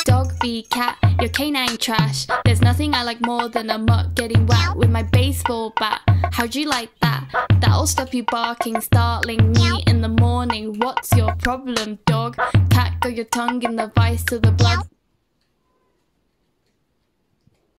Dog v cat, you're canine trash. There's nothing I like more than a mutt getting whacked with my baseball bat. How'd you like that? That'll stop you barking, startling me in the morning. What's your problem, dog? Cat, got your tongue in the vice to the blood.